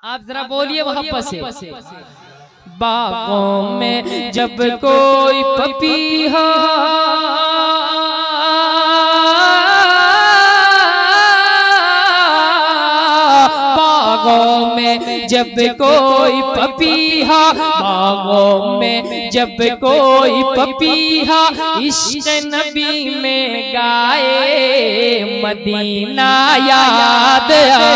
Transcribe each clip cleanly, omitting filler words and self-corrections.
आप जरा बोलिए मोहब्बत से। बागों में जब कोई पपीहा बागों में जब कोई पपीहा बागों में जब कोई पपीहा इश्क नबी में गाए मदीना याद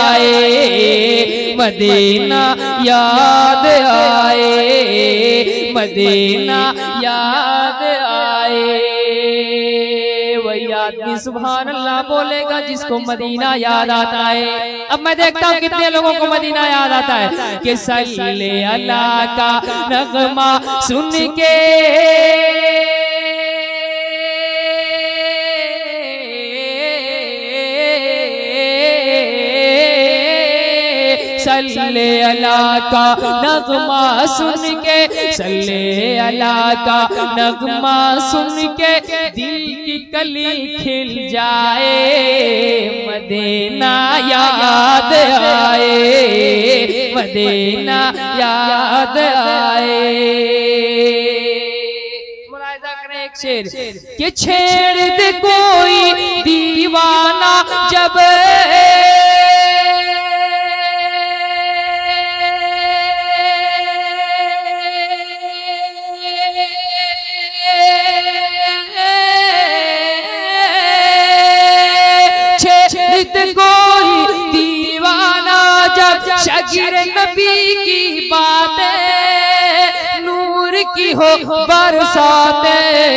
आए मदीना याद आए मदीना याद आए। वही आदमी सुभान अल्लाह बोलेगा जिसको मदीना याद आता है। अब मैं देखता हूँ कितने लोगों को मदीना याद आता है कि सल्ले अला का नगमा सुन के सल्ले अला का नगमा सुन के सल्ले अला का नगमा सुन के दिल की कली खिल जाए मदीना याद आए मदीना याद आए। मुलाहिजा करें एक शेर कि छेड़ दे कोई दीवाना जब कोई दीवाना जब शागिर नबी की बातें नूर की हो बरसाते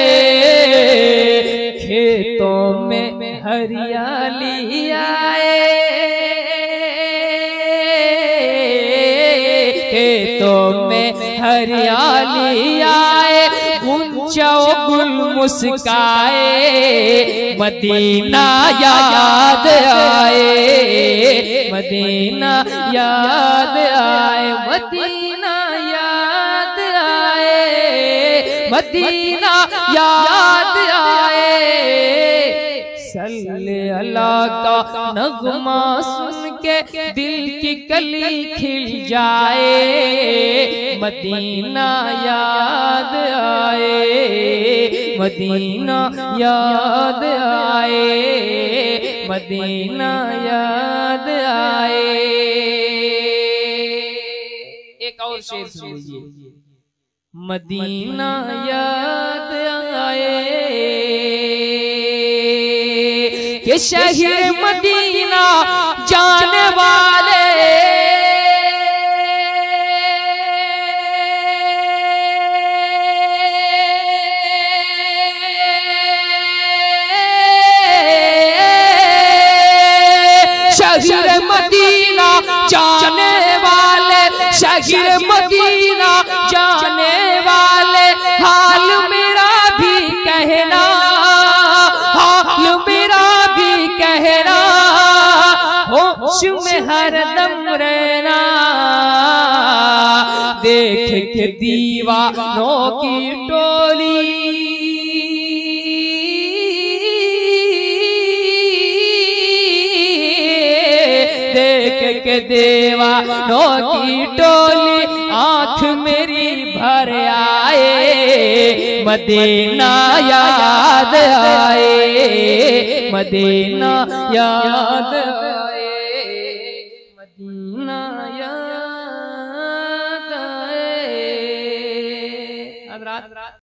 खेतों में हरियाली आए खेतों में हरियाली आए गुंजाओ गुल मुस्काए मदीना याद आए मदीना याद आए मदीना याद आए मदीना याद आए। सल्ले अला का नगमा सुन के दिल की कली खिल जाए मदीना याद आए मदीना याद आए मदीना याद आए। एक और शेर सुन लीजिए मदीना याद आए कि शहर मदीना जाने वाले शहर मदीना जाने वाले शहर मदीना जाने वाले हाल मेरा भी कहना हाल मेरा भी कहना होश में हरदम रहना देख के दीवानों की टोली देख के दीवानों की टोली आँख मेरी भर आए मदीना याद आए मदीना याद आए मदीना याद आए।